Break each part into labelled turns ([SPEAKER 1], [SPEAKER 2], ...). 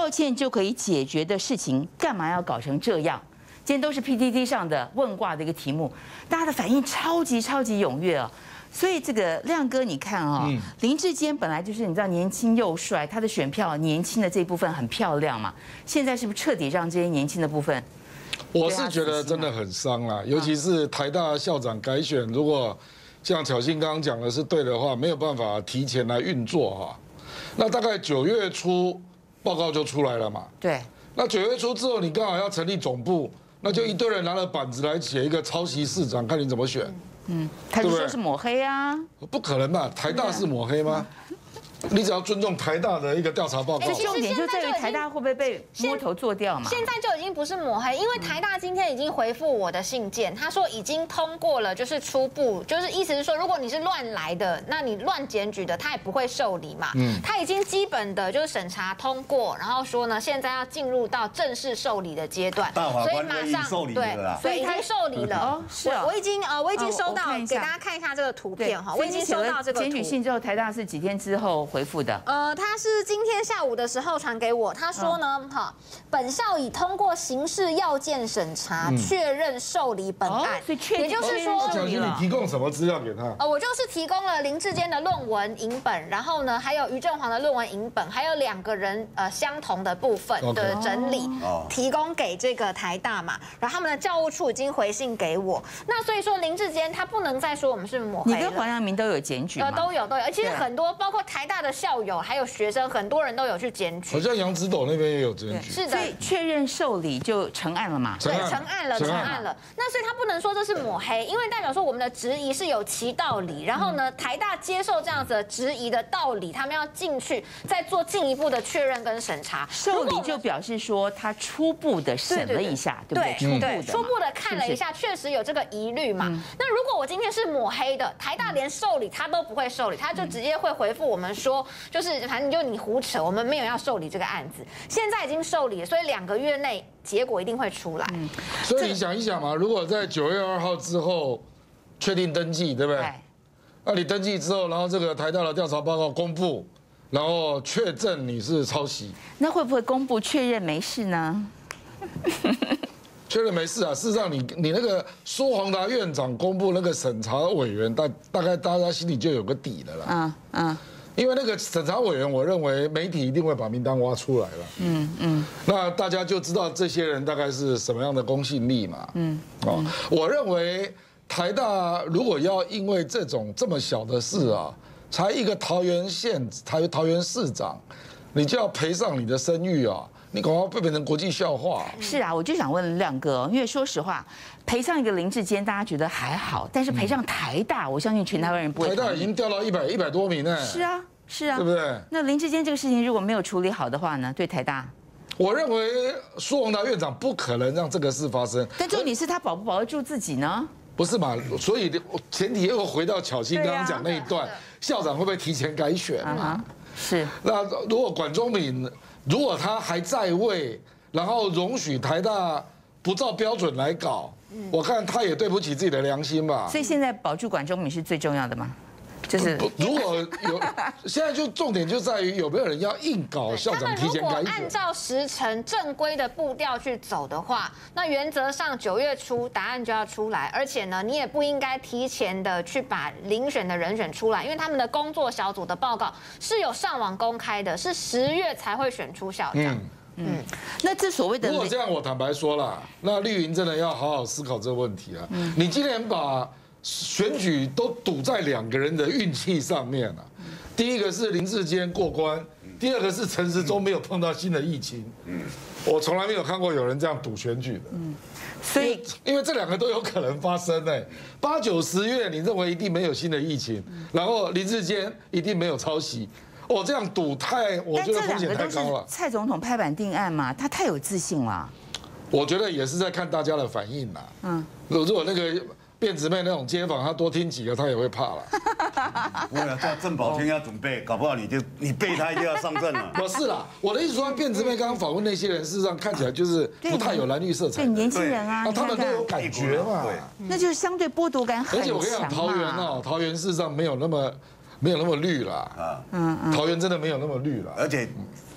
[SPEAKER 1] 道歉就可以解决的事情，干嘛要搞成这样？今天都是 PTT 上的问卦的一个题目，大家的反应超级踊跃啊！所以这个亮哥，你看啊，林智坚本来就是你知道年轻又帅，他的选票年轻的这一部分很漂亮嘛，现在是不是彻底让这些年轻的部分？
[SPEAKER 2] 我是觉得真的很伤啦，尤其是台大校长改选，如果像巧芯刚刚讲的是对的话，没有办法提前来运作哈。那大概9月初报告就出来了嘛。
[SPEAKER 1] 对。
[SPEAKER 2] 那9月初之后，你刚好要成立总部，那就一堆人拿了板子来写一个抄袭市长，看你怎么选。
[SPEAKER 1] 他就说是抹黑啊。
[SPEAKER 2] 不可能吧？台大是抹黑吗？你只要尊重台大的一个调查报告。
[SPEAKER 1] 重点就在于台大会不会被摸头做掉嘛？
[SPEAKER 3] 现在就已经不是抹黑，因为台大今天已经回复我的信件，他说已经通过了，就是初步，就是意思是说，如果你是乱来的，那你乱检举的，他也不会受理嘛。他已经基本的就是审查通过，然后说呢，现在要进入到正式受理的阶段，
[SPEAKER 4] 所以马上
[SPEAKER 3] 受理了，所以已经受理了。
[SPEAKER 1] 是啊，
[SPEAKER 3] 我已经收到，给大家看一下这个图片哈，我已经收到这个
[SPEAKER 1] 检举信之后，台大是几天之后回复的？
[SPEAKER 3] 他是今天下午的时候传给我，他说呢，本校已通过刑事要件审查，确认受理本案。也就是说，
[SPEAKER 2] 巧芯，你提供什么资料给他？
[SPEAKER 3] 我就是提供了林智坚的论文影本，然后呢，还有于正煌的论文影本，还有2个人相同的部分的整理，提供给这个台大嘛。然后他们的教务处已经回信给我，那所以说林智坚他不能再说我们是抹黑了。
[SPEAKER 1] 你跟黄阳明都有检举吗？
[SPEAKER 3] 都有，而且很多包括台大的校友还有学生，很多人都有去检举。
[SPEAKER 2] 好像杨子斗那边也有检举。
[SPEAKER 3] 是的，
[SPEAKER 1] 所以确认受理就成案了嘛？
[SPEAKER 3] 对，成案了。那所以他不能说这是抹黑，因为代表说我们的质疑是有其道理。然后呢，台大接受这样子的质疑的道理，他们要进去再做进一步的确认跟审查。
[SPEAKER 1] 受理就表示说他初步的审了一下，对不对？
[SPEAKER 3] 对，初步的看了一下，确实有这个疑虑嘛。那如果我今天是抹黑的，台大连受理他都不会受理，他就直接会回复我们说，就是反正就你胡扯，我们没有要受理这个案子。现在已经受理了，所以2个月内结果一定会出来。
[SPEAKER 2] 所以你想一想嘛，如果在9月2号之后确定登记，对不对？那你登记之后，然后这个台大的调查报告公布，然后确证你是抄袭，
[SPEAKER 1] 那会不会公布确认没事呢？
[SPEAKER 2] 确认没事啊。事实上你那个苏宏达院长公布那个审查委员，大概大家心里就有个底了啦。因为那个审查委员，我认为媒体一定会把名单挖出来了。那大家就知道这些人大概是什么样的公信力嘛。我认为台大如果要因为这么小的事啊，才一个桃园市长，你就要赔上你的声誉啊，你恐怕会变成国际笑话。
[SPEAKER 1] 是啊，我就想问亮哥，因为说实话，赔上一个林智坚，大家觉得还好，但是赔上台大，我相信全台湾人不会。
[SPEAKER 2] 台大已经掉到100多名呢。
[SPEAKER 1] 是啊，
[SPEAKER 2] 对不对？
[SPEAKER 1] 那林智坚这个事情如果没有处理好的话呢，对台大，
[SPEAKER 2] 我认为苏宏达院长不可能让这个事发生。
[SPEAKER 1] 但重点是他保不保得住自己呢？
[SPEAKER 2] 不是嘛？所以前提又回到巧芯刚刚讲那一段，校长会不会提前改选嘛？
[SPEAKER 1] 是。
[SPEAKER 2] 那如果管中闵如果他还在位，然后容许台大不照标准来搞，我看他也对不起自己的良心吧。
[SPEAKER 1] 所以现在保住管中闵是最重要的吗？就是
[SPEAKER 2] 如果有，现在就重点就在于有没有人要硬搞校长提前改选。
[SPEAKER 3] 他们如果按照时程正规的步调去走的话，那原则上9月初答案就要出来，而且呢，你也不应该提前的去把遴选的人选出来，因为他们的工作小组的报告是有上网公开的，是10月才会选出校长。
[SPEAKER 1] 那这所谓的，
[SPEAKER 2] 如果这样，我坦白说了，那绿营真的要好好思考这个问题啊。你今年把选举都赌在2个人的运气上面了。第一个是林智坚过关，第二个是陈时中没有碰到新的疫情。我从来没有看过有人这样赌选举的。
[SPEAKER 1] 所以
[SPEAKER 2] 因为这2个都有可能发生哎，8、9、10月你认为一定没有新的疫情，然后林智坚一定没有抄袭。这样赌我觉得风险太高了。
[SPEAKER 1] 蔡总统拍板定案嘛，他太有自信了。
[SPEAKER 2] 我觉得也是在看大家的反应啦。如果那个卞姊妹那种街访，他多听几个，他也会怕了。
[SPEAKER 4] 我要叫郑宝清要准备，搞不好你备胎就要上阵了。
[SPEAKER 2] 不是啦，我的意思说，卞姊妹刚刚访问那些人，事实上看起来就是不太有蓝绿色彩。
[SPEAKER 1] 对年轻人啊，
[SPEAKER 2] 他们都有感觉嘛。
[SPEAKER 1] 那就是相对剥夺感很强。
[SPEAKER 2] 而且我跟你讲，桃园事实上没有那么绿啦。桃园真的没有那么绿啦。
[SPEAKER 4] 而且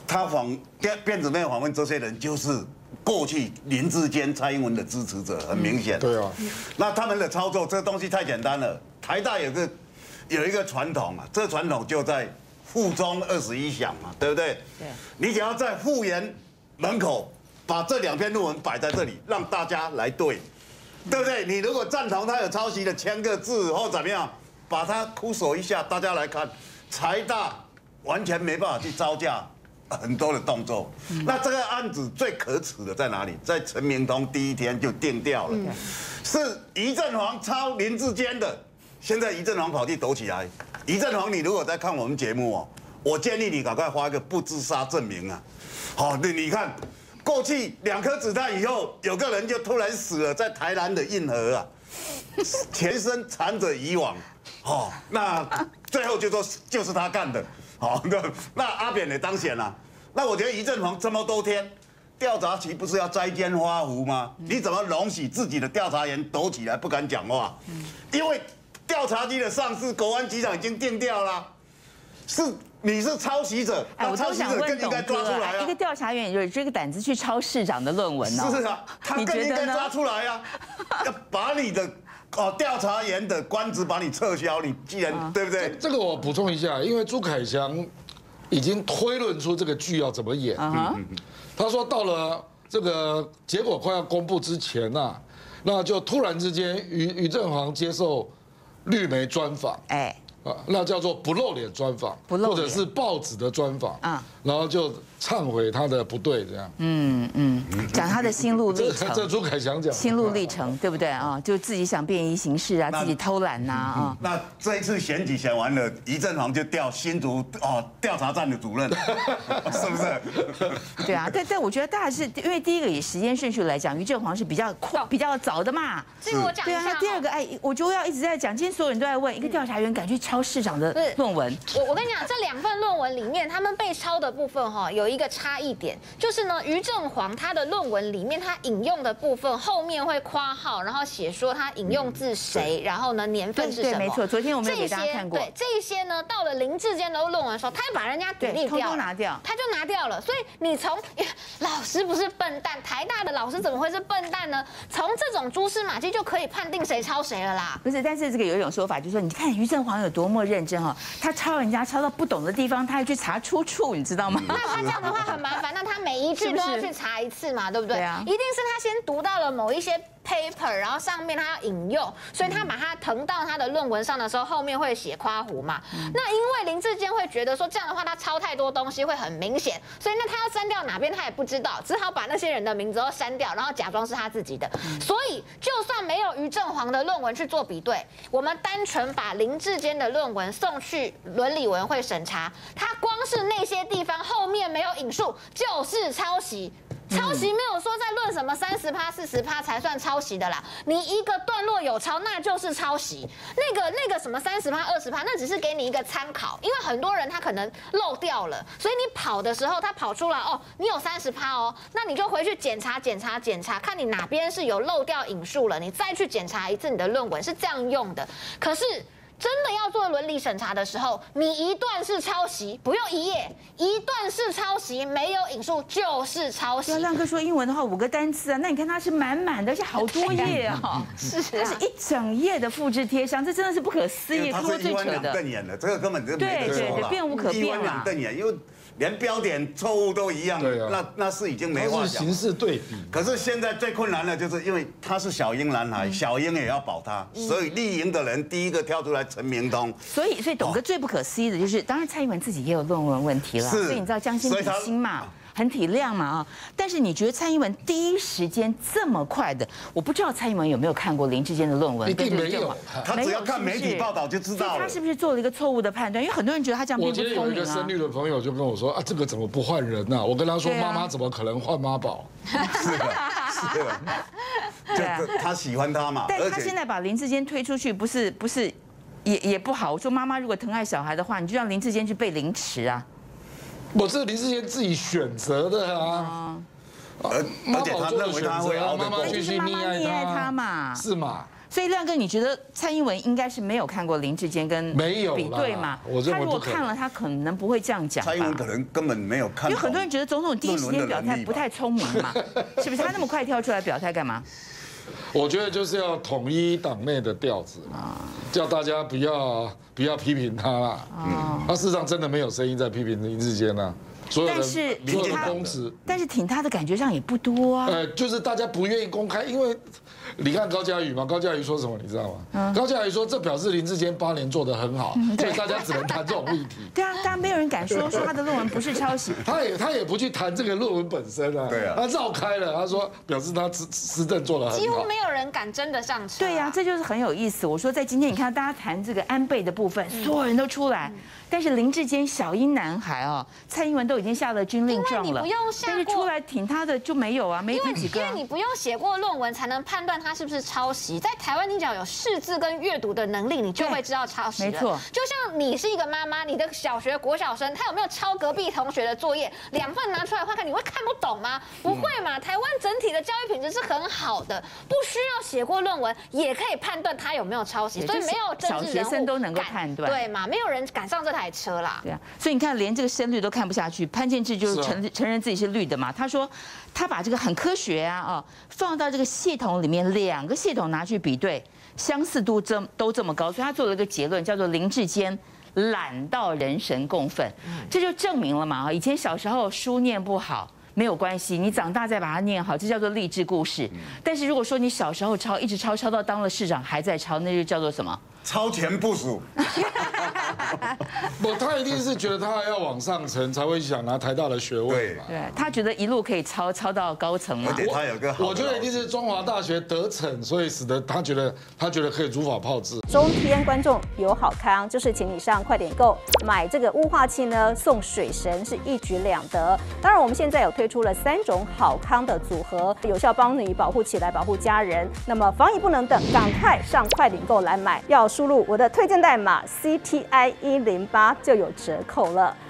[SPEAKER 4] 他辫子妹访问这些人，就是过去林智坚、蔡英文的支持者，很明显。
[SPEAKER 2] 对啊，
[SPEAKER 4] 那他们的操作，这个东西太简单了。台大有一个传统啊，这传统就在附中21响嘛，对不对？
[SPEAKER 1] 对。
[SPEAKER 4] 你只要在附研门口把这2篇论文摆在这里，让大家来对，对不对？你如果赞同他有抄袭的，签个字或怎么样，把它哭手一下，大家来看，台大完全没办法去招架很多的动作。那这个案子最可耻的在哪里？在陈明通第一天就定掉了，是余正煌抄林智坚的。现在余正煌跑去抖起来。余正煌，你如果在看我们节目哦，我建议你赶快发一个不自杀证明啊。好，你看，过去2颗子弹以后，有个人就突然死了，在台南的运河啊，全身缠着渔网。哦，那最后就说就是他干的。好，那阿扁也当选了。那我觉得余正煌这么多天，调查局不是要摘尖花壶吗？你怎么容许自己的调查员抖起来不敢讲话？因为调查局的上司国安局长已经定掉了，你是抄袭者，
[SPEAKER 1] 我都想问董哥，一个调查员有这个胆子去抄市长的论文呢？
[SPEAKER 4] 是啊，他更应该抓出来啊！要把你的调查员的官职把你撤销，你既然对不对？
[SPEAKER 2] 这个我补充一下，因为朱凯翔已经推论出这个剧要怎么演。他说到了这个结果快要公布之前呐，那就突然之间余正煌接受绿媒专访，那叫做不露脸专访，或者是报纸的专访，然后就忏悔他的不对，这样。
[SPEAKER 1] 讲他的心路历程。
[SPEAKER 2] 这朱凯翔讲。
[SPEAKER 1] 心路历程，对不对啊？就自己想变异形式啊，自己偷懒呐啊。
[SPEAKER 4] 那这一次选举选完了，余正煌就调新竹调查站的主任，是不是？
[SPEAKER 1] 对啊，但我觉得大概是因为第一个以时间顺序来讲，余正煌是比较早的嘛。
[SPEAKER 3] 这个我讲一下。对啊，
[SPEAKER 1] 那第二个我就要一直在讲，今天所有人都在问，一个调查员敢去抄市长的论文。
[SPEAKER 3] 我跟你讲，这2份论文里面，他们被抄的部分有一个差异点，就是呢，余正煌他的论文里面他引用的部分后面会括号，然后写说他引用自谁，然后呢年份是什么。
[SPEAKER 1] 对，没错，昨天我们也给大家看过。
[SPEAKER 3] 对，这些呢，到了林智坚的论文的时候，他就把人家delete掉，
[SPEAKER 1] 通通拿掉，
[SPEAKER 3] 他就拿掉了。所以你从老师不是笨蛋，台大的老师怎么会是笨蛋呢？从这种蛛丝马迹就可以判定谁抄谁了啦。
[SPEAKER 1] 不是，但是这个有一种说法，就是说，你看余正煌有多么认真他抄人家抄到不懂的地方，他还去查出处，你知道吗？
[SPEAKER 3] 那他这样的话很麻烦，那他每一句都要去查一次嘛，对不对？
[SPEAKER 1] 对啊，
[SPEAKER 3] 一定是他先读到了某一些 paper， 然后上面他要引用，所以他把它誊到他的论文上的时候，后面会写括弧嘛。那因为林智坚会觉得说这样的话他抄太多东西会很明显，所以那他要删掉哪边他也不知道，只好把那些人的名字都删掉，然后假装是他自己的。所以就算没有余正煌的论文去做比对，我们单纯把林智坚的论文送去伦理委员会审查，他光是那些地方后面没有引述就是抄袭。抄袭没有说在论什么30%、40%才算抄袭的啦，你一个段落有抄，那就是抄袭。那个什么30%、20%，那只是给你一个参考，因为很多人他可能漏掉了，所以你跑的时候他跑出来你有30%那你就回去检查，看你哪边是有漏掉引述了，你再去检查一次你的论文是这样用的。可是真的要做伦理审查的时候，你一段是抄袭，不用1页，一段是抄袭，没有引述就是抄袭。
[SPEAKER 1] 亮哥说英文的话5个单词啊，那你看它是满满的，而且好多页啊，它是一整页的复制贴上，这真的是不可思议，
[SPEAKER 4] 它是一翻两瞪眼的，这个根本就没得说了，
[SPEAKER 1] 变无可变
[SPEAKER 4] 一翻两瞪眼，因为连标点错误都一样，那是已经没话讲。
[SPEAKER 2] 形式对比。
[SPEAKER 4] 可是现在最困难的就是因为他是小英男孩，小英也要保他，所以绿营的人第一个跳出来陈明通。
[SPEAKER 1] 所以董哥最不可思议的就是，当然蔡英文自己也有论文问题了，所以你知道将心比心嘛。很体谅嘛但是你觉得蔡英文第一时间这么快的，我不知道蔡英文有没有看过林智坚的论文？
[SPEAKER 2] 一定没有，
[SPEAKER 4] 他只要看媒体报道就知道了。
[SPEAKER 1] 他是不是做了一个错误的判断？因为很多人觉得他这样并不聪明啊。
[SPEAKER 2] 我今天有一个深绿的朋友就跟我说这个怎么不换人啊？我跟他说妈妈怎么可能换妈宝？
[SPEAKER 4] 是的，就他喜欢他嘛。
[SPEAKER 1] 但他现在把林智坚推出去，不是也不好。我说妈妈如果疼爱小孩的话，你就让林智坚去被凌迟啊。
[SPEAKER 2] 我是林智坚自己选择的
[SPEAKER 4] 而且他认为他会熬得过，
[SPEAKER 2] 妈妈去溺爱
[SPEAKER 1] 他嘛，
[SPEAKER 2] 是嘛？
[SPEAKER 1] 所以亮哥，你觉得蔡英文应该是没有看过林志坚跟比对嘛？他如果看了，他可能不会这样讲吧。
[SPEAKER 4] 蔡英文可能根本没有看。
[SPEAKER 1] 因为很多人觉得总统第一时间表态不太聪明嘛，是不是？他那么快跳出来表态干嘛？
[SPEAKER 2] 我觉得就是要统一党内的调子啊，叫大家不要批评他啦。他事实上真的没有声音在批评林志坚啊。
[SPEAKER 1] 但是
[SPEAKER 2] 所有的公职，
[SPEAKER 1] 但是挺他的感觉上也不多啊。
[SPEAKER 2] 就是大家不愿意公开，因为你看高嘉瑜嘛，高嘉瑜说什么你知道吗？高嘉瑜说这表示林志坚8年做得很好，所以大家只能谈这种议题。
[SPEAKER 1] 对啊，大家没有人敢说他的论文不是抄袭。
[SPEAKER 2] 他也不去谈这个论文本身啊，对啊，他绕开了，他说表示他施政做得很好。
[SPEAKER 3] 几乎没有人敢真的上车。
[SPEAKER 1] 对呀，这就是很有意思。我说在今天你看大家谈这个安倍的部分，所有人都出来。但是林志坚小英男孩哦，蔡英文都已经下了军令状了，但是出来挺他的就没有啊，没几个。
[SPEAKER 3] 因为你不用写过论文才能判断他是不是抄袭。在台湾，你只要有识字跟阅读的能力，你就会知道抄袭了。
[SPEAKER 1] 没错，
[SPEAKER 3] 就像你是一个妈妈，你的小学国小生，他有没有抄隔壁同学的作业，2份拿出来看看，你会看不懂吗？不会嘛。台湾整体的教育品质是很好的，不需要写过论文也可以判断他有没有抄袭，所以没有政治人物
[SPEAKER 1] 小学生都能够判断，
[SPEAKER 3] 对嘛？没有人敢上这台车啦。
[SPEAKER 1] 对啊，所以你看，连这个深绿都看不下去。潘建志就是承认自己是绿的嘛。他说，他把这个很科学啊，放到这个系统里面，2个系统拿去比对，相似度都这么高，所以他做了一个结论，叫做林志坚懒到人神共愤。这就证明了嘛，以前小时候书念不好。没有关系，你长大再把它念好，这叫做励志故事。但是如果说你小时候抄，一直抄到当了市长还在抄，那就叫做什么？
[SPEAKER 4] 超前部署。
[SPEAKER 2] 不，他一定是觉得他要往上层才会想拿台大的学位嘛。
[SPEAKER 1] 对，他觉得一路可以抄到高层嘛。
[SPEAKER 4] 而且他有个好，
[SPEAKER 2] 我觉得一定是中华大学得逞，所以使得他觉得可以如法炮制。
[SPEAKER 5] 中天观众有好康，就是请你上快点购买这个雾化器呢，送水神是一举2得。当然，我们现在有推出了3种好康的组合，有效帮你保护起来，保护家人。那么防疫不能等，赶快上快点购来买，要输入我的推荐代码 CTI108就有折扣了。